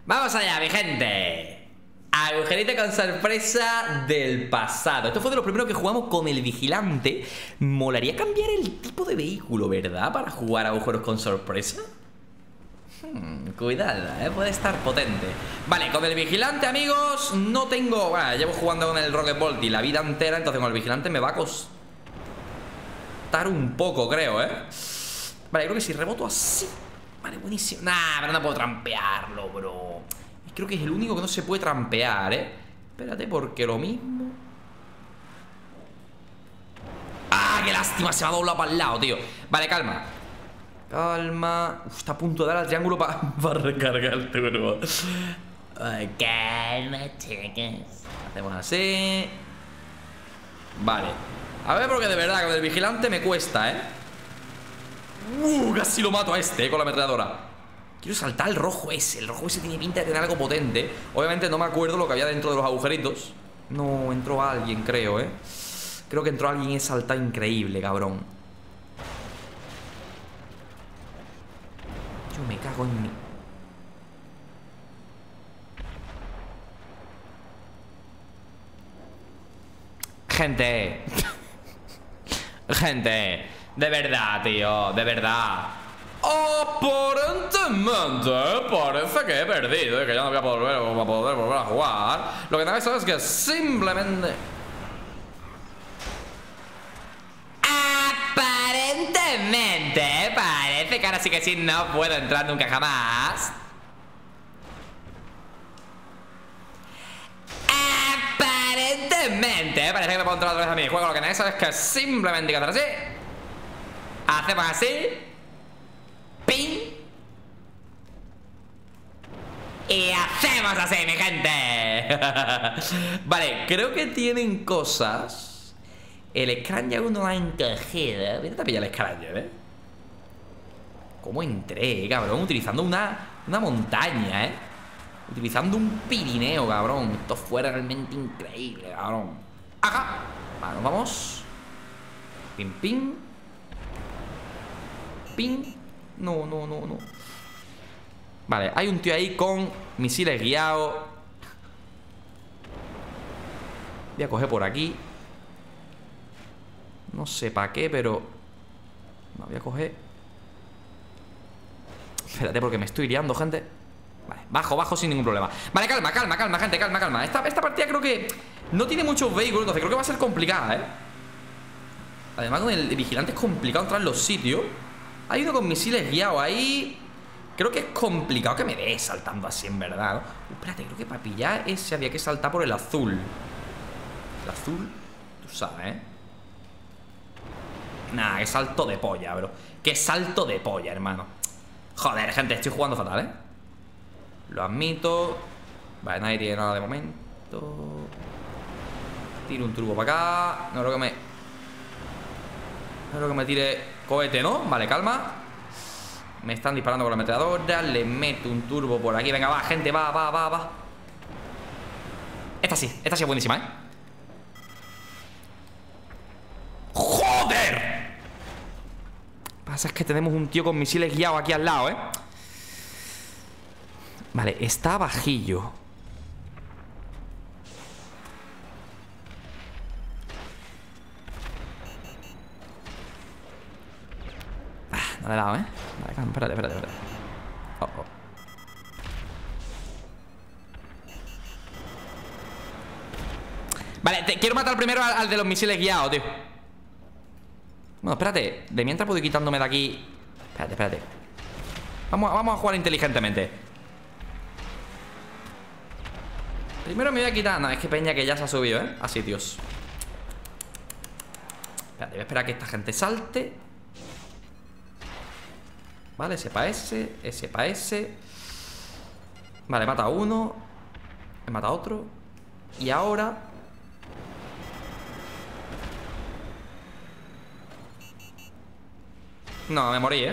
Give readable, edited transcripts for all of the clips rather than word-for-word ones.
Vamos allá, mi gente. Agujerito con sorpresa del pasado. Esto fue de los primeros que jugamos con el vigilante. Molaría cambiar el tipo de vehículo, ¿verdad? Para jugar a agujeros con sorpresa. Cuidado, puede estar potente. Vale, con el vigilante, amigos, no tengo... Bueno, llevo jugando con el Rocket Volti la vida entera. Entonces con el vigilante me va a costar un poco, creo, Vale, creo que si reboto así... Vale, buenísimo. Nah, pero no puedo trampearlo, bro. Creo que es el único que no se puede trampear, Espérate, porque lo mismo... ¡Ah, qué lástima! Se me ha doblado para el lado, tío. Vale, calma. Calma. Uf, está a punto de dar al triángulo para recargar el turbo. Calma, chicas. Hacemos así. Vale. A ver, porque de verdad con el vigilante me cuesta, casi lo mato a este, con la ametralladora. Quiero saltar el rojo ese. El rojo ese tiene pinta de tener algo potente. Obviamente no me acuerdo lo que había dentro de los agujeritos. No, entró alguien, creo, Creo que entró alguien y he saltado increíble, cabrón. Yo me cago en mi... Gente. Gente. De verdad, tío. De verdad. Aparentemente parece que he perdido y que ya no voy a poder volver a jugar. Lo que también sabes es que simplemente... Aparentemente parece que ahora sí que sí no puedo entrar nunca jamás. Aparentemente parece que me puedo entrar otra vez a mi juego. Lo que nadie sabe es que simplemente hay que hacer así. Hacemos así. Pin. Y hacemos así, mi gente. Vale, creo que tienen cosas. El Scranger aún no lo ha encogido. Mira, te pilla el Scranger, ¿Cómo entré, cabrón? Utilizando una montaña, Utilizando un Pirineo, cabrón. Esto fue realmente increíble, cabrón. ¡Ajá! Vale, nos vamos. Pin, pin. Pin. No. Vale, hay un tío ahí con misiles guiados. Voy a coger por aquí. No sé para qué, pero... No, voy a coger... Espérate, porque me estoy liando, gente. Vale, bajo sin ningún problema. Vale, calma, gente, calma. Esta partida creo que no tiene muchos vehículos, entonces creo que va a ser complicada, Además, con el vigilante es complicado entrar en los sitios. Hay uno con misiles guiados ahí. Creo que es complicado que me dé saltando así, en verdad, ¿no? Espérate, creo que para pillar ese había que saltar por el azul. El azul, tú sabes, Nah, qué salto de polla, bro. Qué salto de polla, hermano. Joder, gente, estoy jugando fatal, Lo admito. Vale, nadie tiene nada de momento. Tiro un turbo para acá. No creo que me tire cohete, ¿no? Vale, calma. Me están disparando con la ametralladora. Le meto un turbo por aquí. Venga, va, gente, va. Esta sí es buenísima, ¡Joder! Pasa es que tenemos un tío con misiles guiados aquí al lado, Vale, está bajillo. No le he dado, Vale, espérate. Oh. Vale, quiero matar primero al de los misiles guiados, tío. Bueno, espérate. De mientras puedo ir quitándome de aquí. Espérate. Vamos a jugar inteligentemente. Primero me voy a quitar... No, es que peña que ya se ha subido, a sitios. Espérate, voy a esperar a que esta gente salte. Vale, ese pa' ese. Vale, mata a uno. He matado a otro. Y ahora... No, me morí,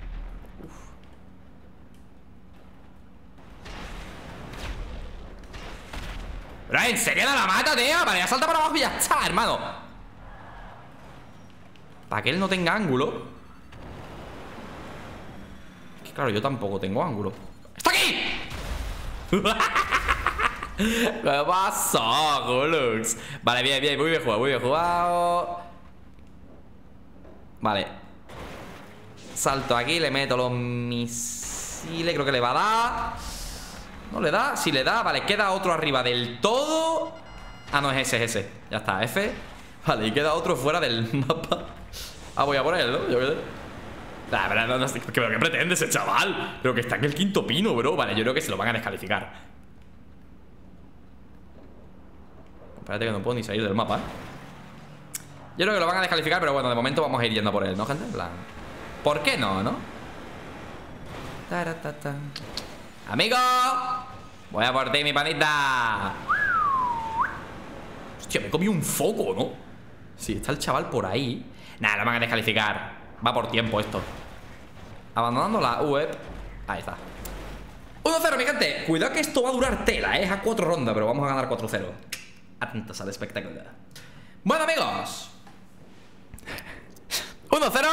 Pero ¿en serio no la mata, tío? Vale, ya salta para abajo y ya está, hermano. Para que él no tenga ángulo. Es que claro, yo tampoco tengo ángulo. ¡Está aquí! ¿Qué pasó, Gulux? Vale, bien, bien, muy bien jugado, muy bien jugado. Vale. Salto aquí, le meto los misiles. Creo que le va a dar. ¿No le da? Sí le da, vale, queda otro arriba del todo. Ah, no, es ese. Ya está, F. Vale, y queda otro fuera del mapa. Ah, voy a por él, ¿no? Yo qué sé. No, ¿pero qué pretende ese chaval? Pero que está en el quinto pino, bro. Vale, yo creo que se lo van a descalificar. Espérate que no puedo ni salir del mapa, ¿eh? Yo creo que lo van a descalificar, pero bueno, de momento vamos a ir yendo por él, ¿no, gente? En plan, ¿por qué no, no? ¡Amigo! Voy a por ti, mi panita. Hostia, me comí un foco, ¿no? Sí, está el chaval por ahí. Nada, lo van a descalificar. Va por tiempo esto. Abandonando la web. Ahí está. 1-0, mi gente. Cuidado que esto va a durar tela, ¿eh? Es a 4 rondas, pero vamos a ganar 4-0. Atentos al espectáculo. Bueno, amigos, 1-0.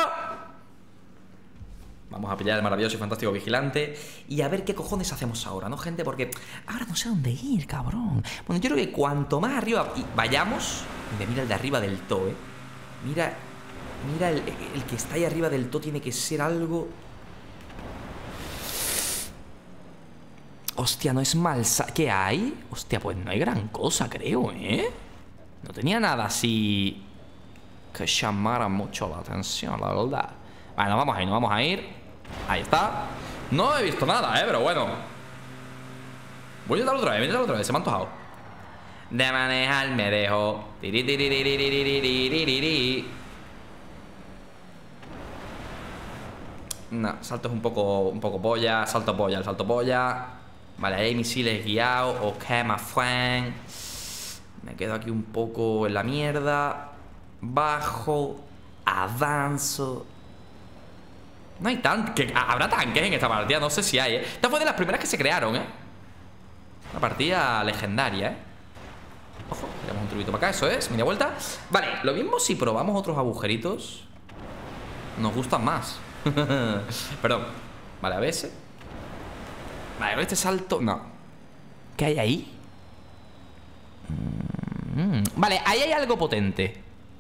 Vamos a pillar el maravilloso y fantástico vigilante. Y a ver qué cojones hacemos ahora, ¿no, gente? Porque ahora no sé dónde ir, cabrón. Bueno, yo creo que cuanto más arriba vayamos. Mira el de arriba del todo, ¿eh? Mira el que está ahí arriba del todo. Tiene que ser algo... Hostia, no es mal... ¿Qué hay? Hostia, pues no hay gran cosa, creo, ¿eh? No tenía nada así que llamara mucho la atención, la verdad. Vale, nos vamos a ir. Ahí está. No he visto nada, pero bueno. Voy a intentarlo otra vez, se me ha antojado. De manejar me dejo. No, salto es un poco polla. Salto polla. Vale, ahí hay misiles guiados. Ok, my friend. Me quedo aquí un poco en la mierda. Bajo. Avanzo. No hay tanques. Habrá tanques en esta partida, no sé si hay, Esta fue de las primeras que se crearon, Una partida legendaria, Ojo, tiramos un trubito para acá, eso es, media vuelta. Vale, lo mismo si probamos otros agujeritos. Nos gustan más. Perdón. Vale, a ver ese. Vale, a ver este salto. No. ¿Qué hay ahí? Vale, ahí hay algo potente.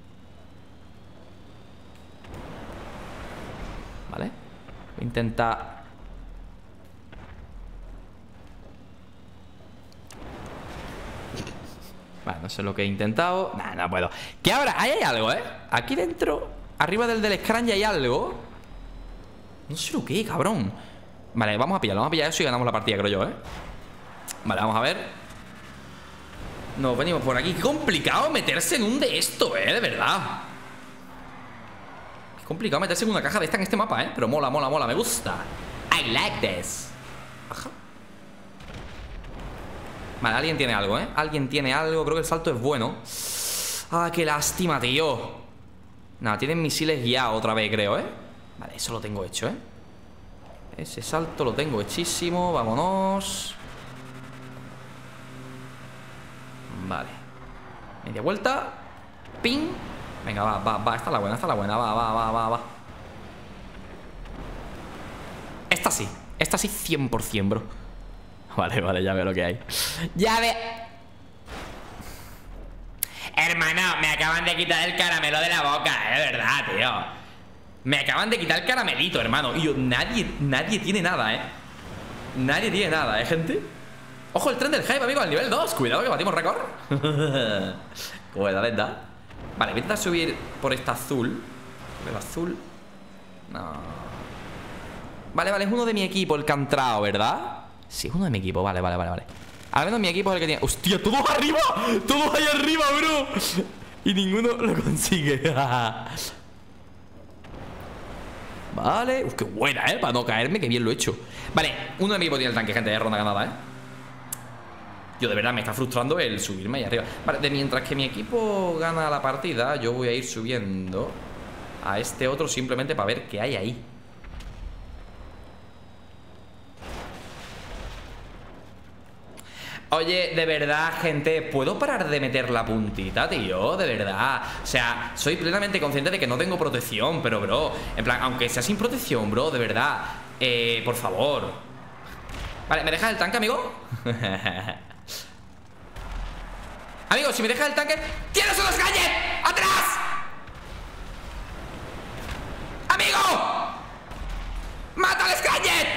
Vale. Voy a intentar... Vale, no sé lo que he intentado. Nah, no puedo. ¿Qué ahora? Ahí hay algo, Aquí dentro, arriba del Scran ya hay algo. No sé lo que es, cabrón. Vale, vamos a pillar eso y ganamos la partida, creo yo, Vale, vamos a ver. Nos venimos por aquí. Qué complicado meterse en un de esto, de verdad. Qué complicado meterse en una caja de esta en este mapa, pero mola, me gusta. I like this. Ajá. Vale, alguien tiene algo, Alguien tiene algo, creo que el salto es bueno. Ah, qué lástima, tío. Nada, tienen misiles guiados otra vez, creo, Vale, eso lo tengo hecho, Ese salto lo tengo hechísimo. Vámonos. Vale. Media vuelta. Ping. Venga, va. Esta es la buena. Va. Esta sí 100%, bro. Vale, ya veo lo que hay. Ya ve. Hermano, me acaban de quitar el caramelo de la boca, de verdad, tío. Me acaban de quitar el caramelito, hermano. Y nadie tiene nada, Nadie tiene nada, gente. Ojo, el tren del hype, amigo, al nivel 2. Cuidado que batimos récord. Cuidado, ¿verdad? Vale, voy a intentar subir por esta azul. El azul. No. Vale, es uno de mi equipo el que ha entrado, ¿verdad? Sí, es uno de mi equipo, vale. Al menos mi equipo es el que tiene... ¡Hostia, todos arriba! ¡Todos ahí arriba, bro! Y ninguno lo consigue. Vale. Uf, qué buena, para no caerme, qué bien lo he hecho. Vale, uno de mi equipo tiene el tanque, gente, de ronda ganada, Yo de verdad me está frustrando el subirme ahí arriba. Vale, de mientras que mi equipo gana la partida, yo voy a ir subiendo a este otro simplemente para ver qué hay ahí. Oye, de verdad, gente, ¿puedo parar de meter la puntita, tío? De verdad. O sea, soy plenamente consciente de que no tengo protección, pero, bro, en plan, aunque sea sin protección, bro, de verdad, por favor. Vale, ¿me dejas el tanque, amigo? Amigo, si me dejas el tanque... ¡Tienes unos gadgets! ¡Atrás! ¡Amigo! ¡Mata al Scratchet!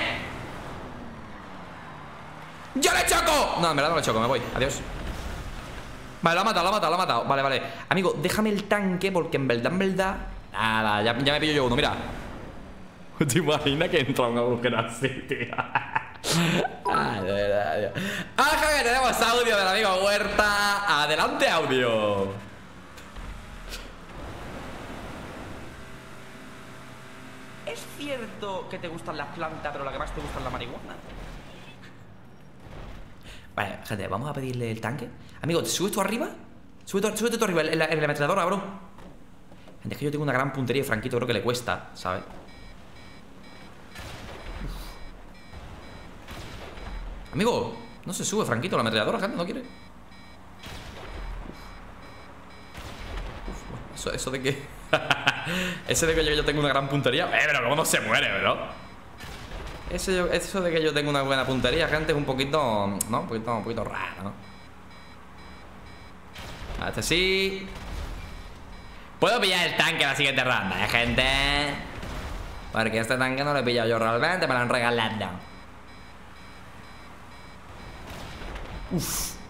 ¡Yo le choco! No, en verdad no le choco, me voy, adiós. Vale, lo ha matado, lo ha matado, lo ha matado. Vale, vale. Amigo, déjame el tanque porque en verdad nada, ya me pillo yo uno, mira. ¿Te imaginas que entra un agujero así, tío? Ay, de verdad, tío. Ojo que tenemos audio del amigo Huerta. Adelante, audio. ¿Es cierto que te gustan las plantas, pero la que más te gusta es la marihuana? Vale, gente, vamos a pedirle el tanque. Amigo, ¿te subes tú arriba? Súbete tú arriba, en la ametralladora, bro. Gente, es que yo tengo una gran puntería y Franquito creo que le cuesta, ¿sabes? Amigo, no se sube Franquito la ametralladora, gente, no quiere. Eso de que... Eso de que yo tengo una gran puntería. Pero cómo no se muere, bro. Eso de que yo tengo una buena puntería, gente, es un poquito... ¿no? Un poquito raro, ¿no? Este sí. Puedo pillar el tanque en la siguiente ronda, gente. Porque este tanque no lo he pillado yo realmente, me lo han regalado. Uf.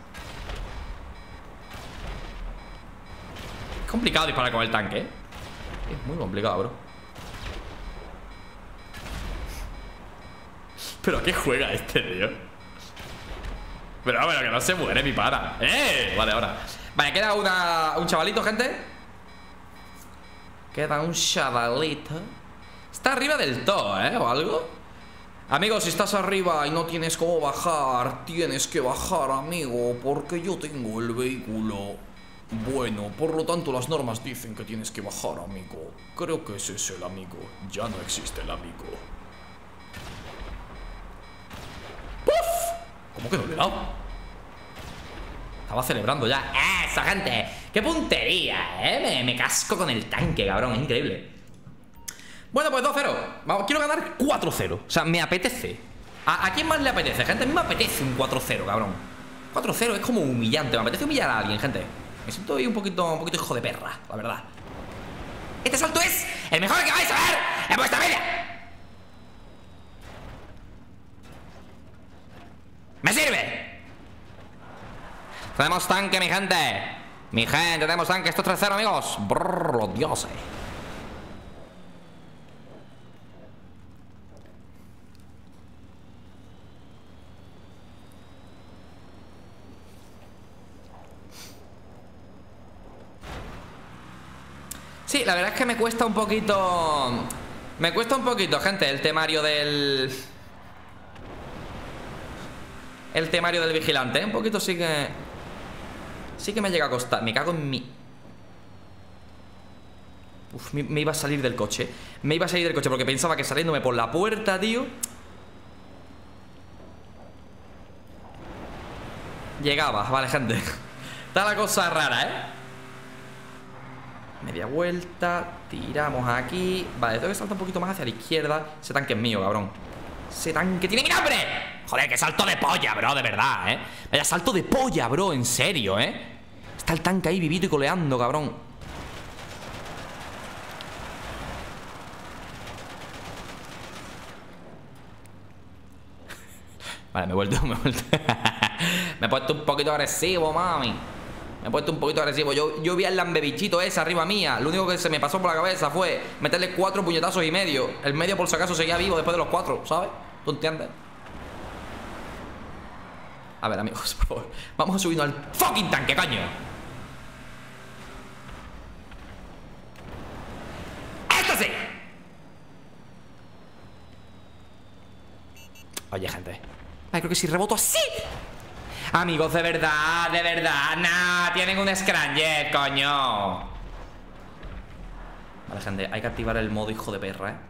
Es complicado disparar con el tanque, ¿eh? Es muy complicado, bro. ¿Pero a qué juega este, tío? Pero que no se muere mi pana. Vale, ahora. Vale, queda un chavalito, gente. Queda un chavalito. Está arriba del todo, o algo. Amigo, si estás arriba y no tienes cómo bajar, tienes que bajar, amigo, porque yo tengo el vehículo. Bueno, por lo tanto las normas dicen que tienes que bajar, amigo. Creo que ese es el amigo. Ya no existe el amigo. ¡Puf! ¿Cómo que no le he dado? Estaba celebrando ya. ¡Eso, gente! ¡Qué puntería, Me casco con el tanque, cabrón. Es increíble. Bueno, pues 2-0. Vamos, quiero ganar 4-0. O sea, me apetece. ¿A quién más le apetece, gente? A mí me apetece un 4-0, cabrón. 4-0 es como humillante. Me apetece humillar a alguien, gente. Me siento ahí un poquito hijo de perra, la verdad. Este salto es el mejor que vais a ver en vuestra vida. ¡Me sirve! Tenemos tanque, mi gente. Mi gente, tenemos tanque. Esto es 3-0, amigos. Brrr, los dioses. Sí, la verdad es que me cuesta un poquito. Me cuesta un poquito, gente, el temario del... El temario del vigilante, un poquito sí que... Sí que me llega a costar. Me cago en mi... Uf, me iba a salir del coche. Me iba a salir del coche porque pensaba que saliéndome por la puerta, tío, llegaba, vale, gente. Está la cosa rara, Media vuelta, tiramos aquí. Vale, tengo que saltar un poquito más hacia la izquierda. Ese tanque es mío, cabrón. Ese tanque tiene mi nombre. Joder, que salto de polla, bro, de verdad, Vaya salto de polla, bro, en serio, Está el tanque ahí vivito y coleando, cabrón. Vale, me he vuelto Me he puesto un poquito agresivo, mami. Me he puesto un poquito agresivo. Yo vi al lambebichito ese arriba mía. Lo único que se me pasó por la cabeza fue meterle 4 puñetazos y medio. El medio por si acaso seguía vivo después de los 4, ¿sabes? ¿Tú entiendes? A ver, amigos, por favor, vamos a subirnos al fucking tanque, coño. ¡Esto sí! Oye, gente, creo que si reboto así. Amigos, de verdad, nah, tienen un Scramjet, coño. Vale, gente, hay que activar el modo hijo de perra,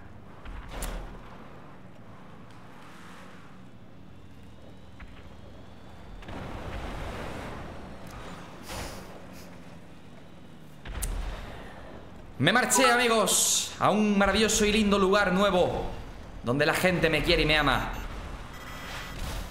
Me marché, amigos, a un maravilloso y lindo lugar nuevo donde la gente me quiere y me ama.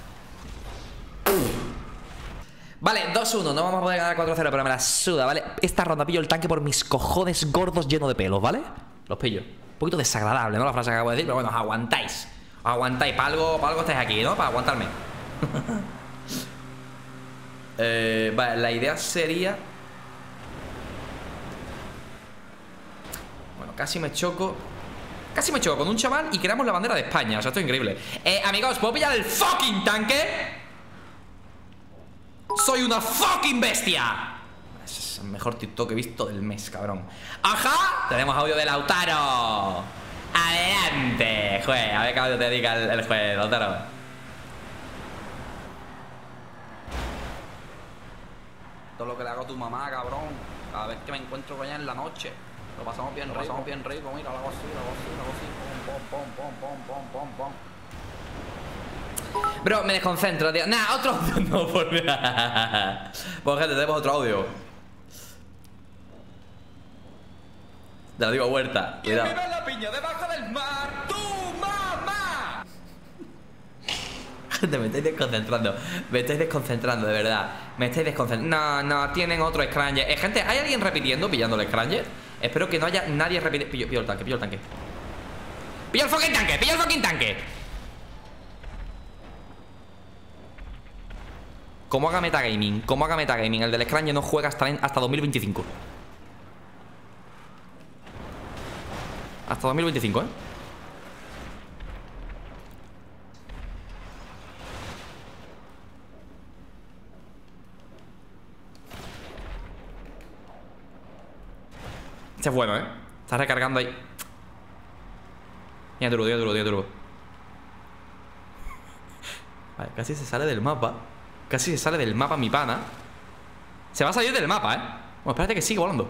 Vale, 2-1, no vamos a poder ganar 4-0, pero me la suda, ¿vale? Esta ronda pillo el tanque por mis cojones gordos llenos de pelos, ¿vale? Los pillo. Un poquito desagradable, ¿no? La frase que acabo de decir, pero bueno, os aguantáis. Os aguantáis, para algo estáis aquí, ¿no? Para aguantarme. Vale, la idea sería... Bueno, casi me choco con un chaval y creamos la bandera de España. O sea, esto es increíble. Amigos, ¿puedo pillar el fucking tanque? ¡Soy una fucking bestia! Ese es el mejor TikTok que he visto del mes, cabrón. ¡Ajá! Tenemos audio de Lautaro. ¡Adelante! Juez, a ver qué audio te dedica el juez, Lautaro. Todo lo que le hago a tu mamá, cabrón. Cada vez que me encuentro con ella en la noche. Lo pasamos bien rico, mira, lo hago así, pom, pom, pom. Bro, me desconcentro, tío. Nah, otro audio. No, por nada. Pues gente, tenemos otro audio. Te lo digo a Huerta. Cuidado. ¡Viva la piña debajo del mar! ¡Tu mamá! Gente, me estáis desconcentrando. Me estáis desconcentrando, de verdad. Me estáis desconcentrando. No, tienen otro Scranger. Gente, ¿hay alguien repitiendo, pillando el Scranger? Espero que no haya nadie repitiendo. Pillo el tanque, pillo el tanque. ¡Pillo el fucking tanque! ¡Pillo el fucking tanque! Como haga metagaming, el del Scranger no juega hasta 2025. Hasta 2025, ¿eh? Este es bueno, ¿eh? Está recargando ahí. Tiene turbo. Vale, casi se sale del mapa. Mi pana. Se va a salir del mapa, ¿eh? Bueno, espérate que sigue volando.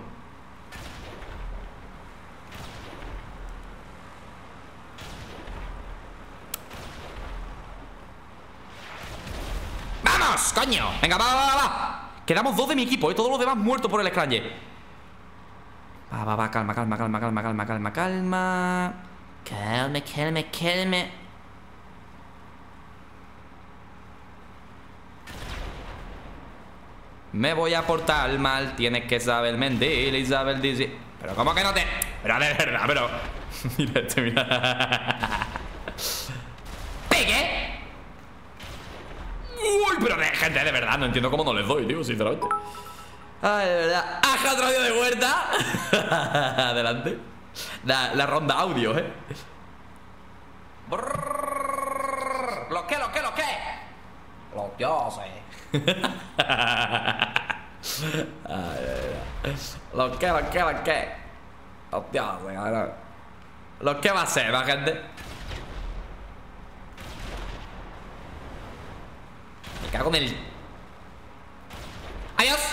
¡Vamos, coño! Venga, va. Quedamos 2 de mi equipo, ¿eh? Todos los demás muertos por el Scranger. Va, calma. Calme. Me voy a portar mal, tienes que saber mentir y saber decir. Pero ¿cómo que no te...? Pero de verdad, pero... mira. ¡Pegue! Uy, pero gente, de verdad, no entiendo cómo no les doy, tío, sinceramente. Ay, de verdad. ¡Aja, otro audio de Huerta! Adelante. La ronda audio, ¿eh? ¿Lo qué? Los dioses. Lo que. Los dioses, lo que va a ser, ¿va, gente? Me cago en el... ¡Adiós!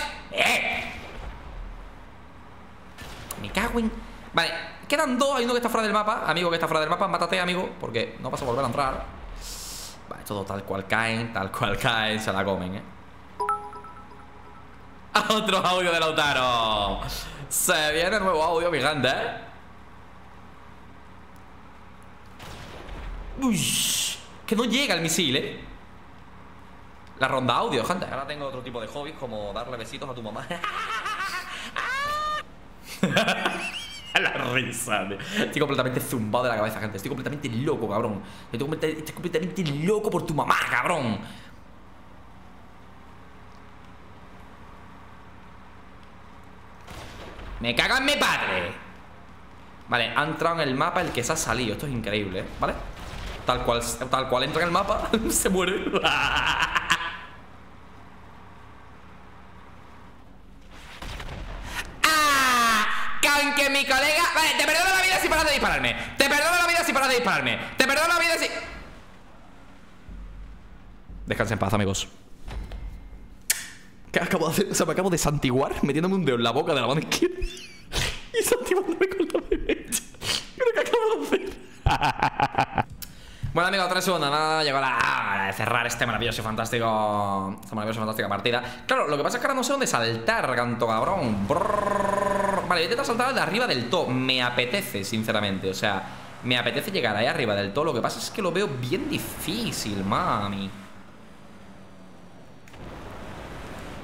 Me cago en... Vale, quedan 2. Hay uno que está fuera del mapa. Amigo que está fuera del mapa, mátate, amigo, porque no vas a volver a entrar. Vale, todo tal cual caen, se la comen, Otro audio de Lautaro. Se viene nuevo audio, mi gente, Uy, que no llega el misil, La ronda audio, gente. Ahora tengo otro tipo de hobbies, como darle besitos a tu mamá. La risa, tío. Estoy completamente zumbado de la cabeza, gente. Estoy completamente loco, cabrón. Estoy completamente loco por tu mamá, cabrón. Me cago en mi padre. Vale, ha entrado en el mapa el que se ha salido. Esto es increíble, ¿vale? Tal cual entra en el mapa, se muere. Que mi colega... Vale, te perdono la vida si paras de dispararme. Te perdono la vida si... Descansa en paz, amigos. ¿Qué acabo de hacer? O sea, me acabo de santiguar metiéndome un dedo en la boca de la mano izquierda y santiguándome con la derecha. ¿Pero qué acabo de hacer? Bueno, amigos, 3-1. Nada, llegó la hora de cerrar este maravilloso y fantástico... Esta maravillosa y fantástica partida. Claro, lo que pasa es que ahora no sé dónde saltar, canto cabrón. Vale, voy a intentar saltar de arriba del todo. Me apetece, sinceramente. O sea, me apetece llegar ahí arriba del todo. Lo que pasa es que lo veo bien difícil, mami.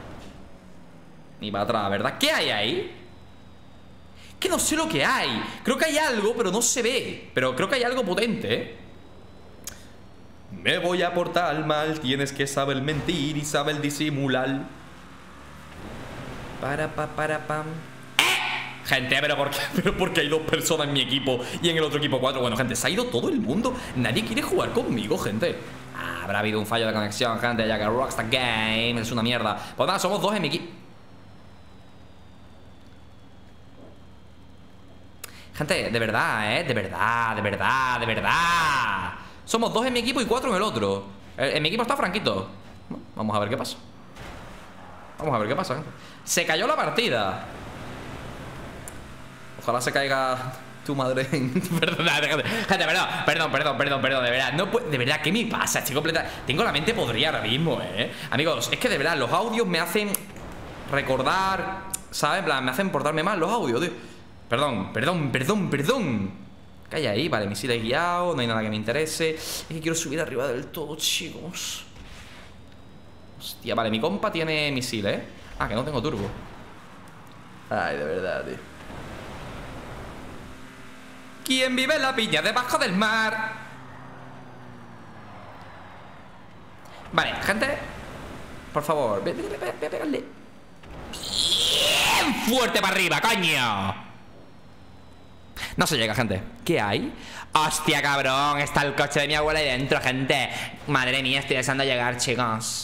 Ni para atrás, ¿verdad? ¿Qué hay ahí? Que no sé lo que hay. Creo que hay algo, pero no se ve. Pero creo que hay algo potente, ¿eh? Me voy a portar mal. Tienes que saber mentir y saber disimular. Pam. Gente, pero ¿por qué hay dos personas en mi equipo y en el otro equipo cuatro? Bueno, gente, se ha ido todo el mundo. Nadie quiere jugar conmigo, gente. Habrá habido un fallo de conexión, gente, ya que Rockstar Games es una mierda. Pues nada, somos dos en mi equipo. Gente, de verdad, de verdad. Somos dos en mi equipo y cuatro en el otro. En mi equipo está Franquito. Vamos a ver qué pasa. Gente. Se cayó la partida. Ojalá se caiga tu madre. Perdón, gente, perdón, de verdad. No de verdad, ¿qué me pasa? Estoy completa. Tengo la mente podrida ahora mismo, Amigos, es que de verdad, los audios me hacen recordar, ¿sabes? En plan, me hacen portarme mal los audios, tío. Perdón. Calla ahí, vale, misiles guiados, no hay nada que me interese. Es que quiero subir arriba del todo, chicos. Hostia, vale, mi compa tiene misiles, Ah, que no tengo turbo. Ay, de verdad, tío. ¿Quién vive en la piña debajo del mar? Vale, gente, por favor, voy a pegarle bien fuerte para arriba, coño. No se llega, gente. ¿Qué hay? Hostia, cabrón, está el coche de mi abuela ahí dentro, gente. Madre mía, estoy deseando llegar, chicos.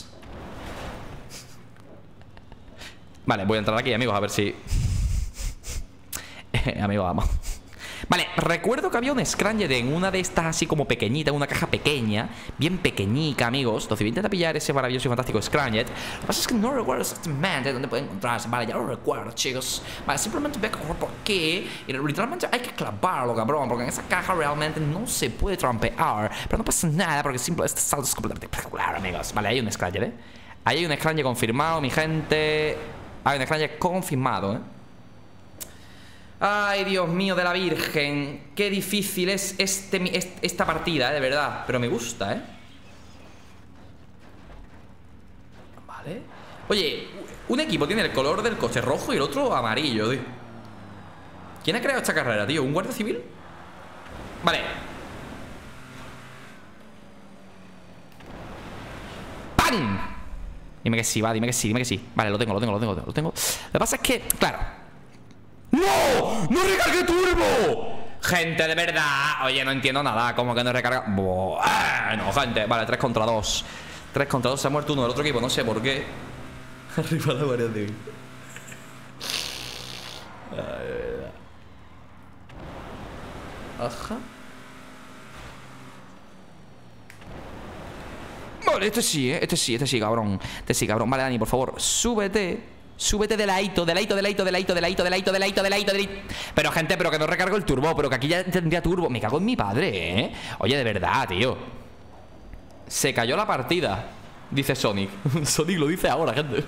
Vale, voy a entrar aquí, amigos, a ver si... Amigo, vamos. Vale, recuerdo que había un Scranger en una de estas así como pequeñita, una caja pequeña, bien pequeñica, amigos. Entonces voy a intentar pillar ese maravilloso y fantástico Scranger. Lo que pasa es que no recuerdo exactamente dónde puede encontrarse. Vale, ya lo recuerdo, chicos. Vale, simplemente voy a coger por aquí. Y literalmente hay que clavarlo, cabrón, porque en esa caja realmente no se puede trampear. Pero no pasa nada, porque simplemente este salto es completamente espectacular, amigos. Vale, hay un Scranger, Ahí hay un Scranger confirmado, mi gente. Hay un Scranger confirmado, Ay, Dios mío de la Virgen. Qué difícil es esta partida, de verdad. Pero me gusta, Vale. Oye, un equipo tiene el color del coche rojo y el otro amarillo, tío. ¿Quién ha creado esta carrera, tío? ¿Un guardia civil? Vale. ¡Pam! Dime que sí, va, dime que sí. Vale, lo tengo. Lo que pasa es que, claro, ¡no! ¡No recargué turbo! Gente, de verdad. Oye, no entiendo nada. ¿Cómo que no recarga? No, gente. Vale, 3 contra 2. 3 contra 2. Se ha muerto uno del otro equipo. No sé por qué. Arriba la Guardia Civil. Ay, de verdad. Ajá. Vale, este sí, cabrón. Vale, Dani, por favor, súbete. Súbete de ladito. Pero, gente, pero que no recargo el turbo. Pero que aquí ya tendría turbo. Me cago en mi padre, Oye, de verdad, tío. Se cayó la partida, dice Sonic. Sonic lo dice ahora, gente.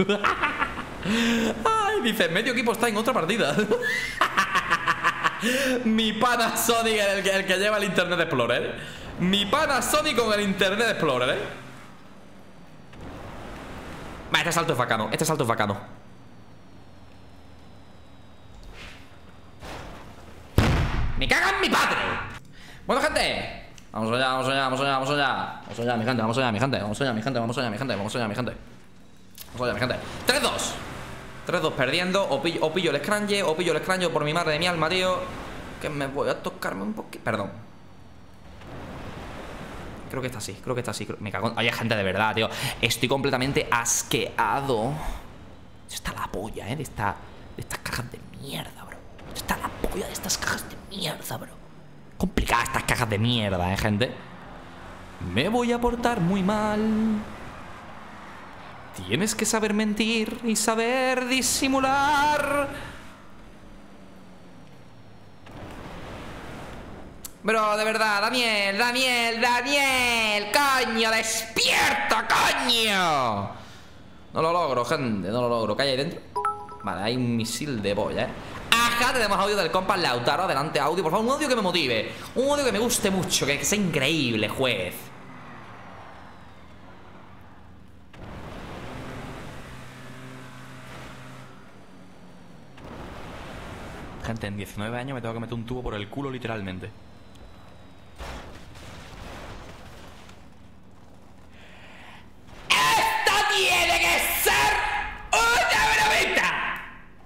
Ay, dice, medio equipo está en otra partida. Mi pana Sonic, el que lleva el Internet Explorer. Mi pana Sonic con el Internet Explorer, Vale, este salto es bacano. ¡Me caga en mi padre! Bueno, gente, vamos allá, mi gente. Vamos allá, mi gente. 3-2. 3-2 perdiendo. O pillo el Scranger, por mi madre de mi alma, tío. Que me voy a tocarme un poquito. Perdón. Creo que está así. Me cago en... Oye, gente, de verdad, tío. Estoy completamente asqueado. Está la polla, de estas cajas de mierda, bro. Está la polla de estas cajas de mierda, bro. Complicadas estas cajas de mierda, gente. Me voy a portar muy mal. Tienes que saber mentir y saber disimular. Bro, de verdad, Daniel. Coño, despierta, coño. No lo logro, gente, ¿Qué hay ahí dentro? Vale, hay un misil de boya, Ajá, tenemos audio del compa Lautaro. Adelante, audio, por favor, un audio que me motive. Un audio que me guste mucho, que sea increíble, juez. Gente, en 19 años me tengo que meter un tubo por el culo literalmente. ¡Esto tiene que ser una bromita!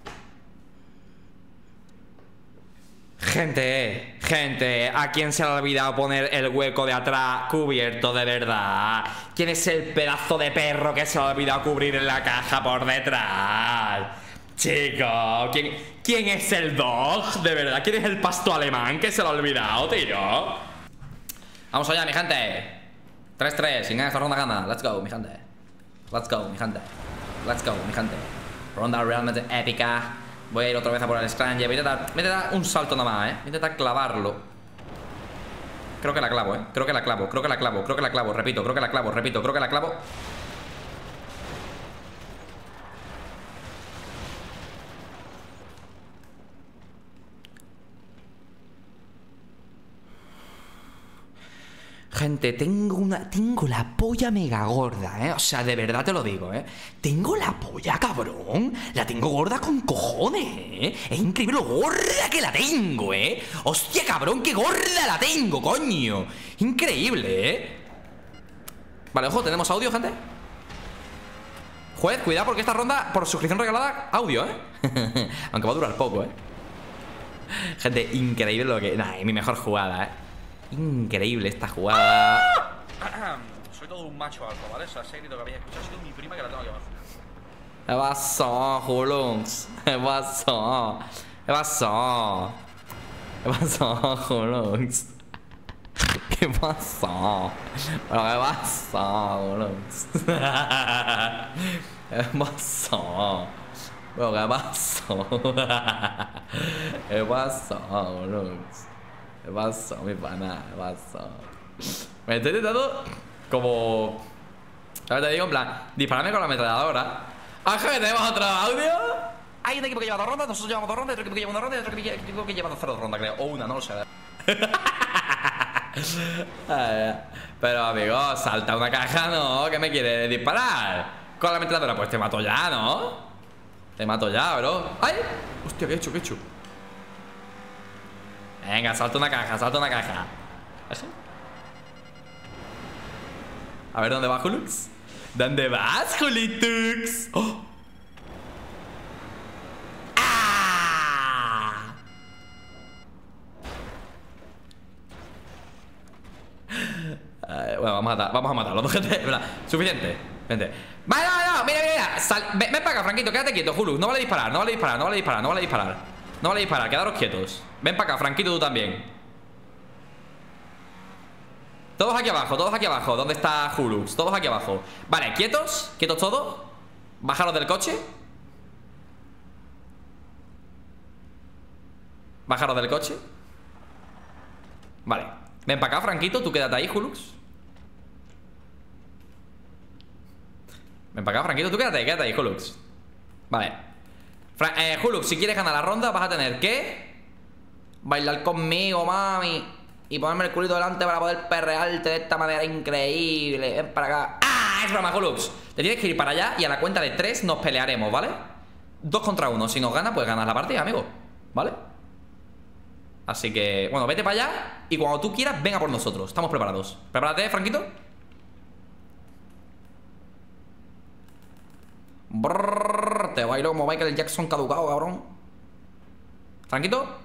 Gente, ¿a quién se le ha olvidado poner el hueco de atrás cubierto de verdad? ¿Quién es el pedazo de perro que se le ha olvidado cubrir en la caja por detrás? Chicos, ¿quién es el dog? De verdad, ¿quién es el pasto alemán que se lo ha olvidado, tío? Vamos allá, mi gente. 3-3, sin ganar esta ronda gana. Let's go, mi gente. Let's go, mi gente. Let's go, mi gente. Ronda realmente épica. Voy a ir otra vez a por el Scranger. Voy a intentar un salto nada más, Voy a intentar clavarlo. Creo que la clavo, Creo que la clavo. Repito, creo que la clavo. Gente, tengo la polla mega gorda, O sea, de verdad te lo digo, Tengo la polla, cabrón. La tengo gorda con cojones, Es increíble lo gorda que la tengo, Hostia, cabrón, qué gorda la tengo, coño. Increíble, Vale, ojo, tenemos audio, gente. Juez, cuidado porque esta ronda, por suscripción regalada, audio, Aunque va a durar poco, Gente, increíble lo que... Nah, es mi mejor jugada, Increíble esta jugada. Soy todo un macho alfa, ¿vale? O sea, ese grito que habéis escuchado ha sido mi prima que la tengo aquí abajo. ¿Qué pasó, Julux? ¿Qué pasó? Julux? ¿Qué pasó? ¿Pero qué pasó, Julux? ¿Qué pasó? ¿Pero qué pasó? ¿Qué pasó, Julux? ¿Qué pasó, mi pana? ¿Qué pasó? Me estoy intentando como... A ver, te digo en plan, dispararme con la ametralladora. Ángel, ¿tenemos otro audio? Hay un equipo que lleva 2 rondas, nosotros llevamos 2 rondas, otro equipo que lleva 1 ronda y otro equipo que lleva 0 rondas, creo. O una, no lo sé. Pero, amigo, salta una caja, ¿no? ¿Qué me quieres disparar? Con la ametralladora, pues te mato ya, ¿no? Te mato ya, bro. ¡Ay! Hostia, ¿qué he hecho? Venga, salta una caja. ¿Así? A ver, ¿dónde va Julux? ¿Dónde vas, Julitux? ¡Oh! ¡Ah! Bueno, vamos a matarlo, gente. Suficiente, gente. Vale, no, mira. Ven para acá, Franquito, quédate quieto, Julux. No vale disparar, quedaros quietos. Ven para acá, Franquito, tú también. Todos aquí abajo, ¿dónde está Julux? Todos aquí abajo. Vale, quietos todos. Bajaros del coche. Vale, ven para acá, Franquito, tú quédate ahí, Julux. Ven para acá, Franquito, tú quédate ahí, Julux. Vale, Julux, si quieres ganar la ronda vas a tener que bailar conmigo, mami, y ponerme el culito delante para poder perrearte de esta manera increíble. Ven para acá. ¡Ah! Es broma, Julux. Te tienes que ir para allá y a la cuenta de 3 nos pelearemos, ¿vale? 2 contra 1. Si nos gana, pues ganas la partida, amigo, ¿vale? Así que, bueno, vete para allá y cuando tú quieras, venga por nosotros. Estamos preparados. Prepárate, Franquito. Brrr, te bailo como Michael Jackson caducado, cabrón. Franquito.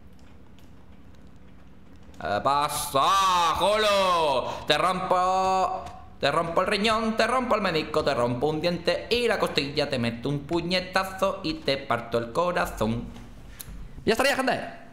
¿Qué pasa, Jolo? Te rompo el riñón, te rompo el menisco, te rompo un diente y la costilla, te meto un puñetazo y te parto el corazón. Ya estaría, gente.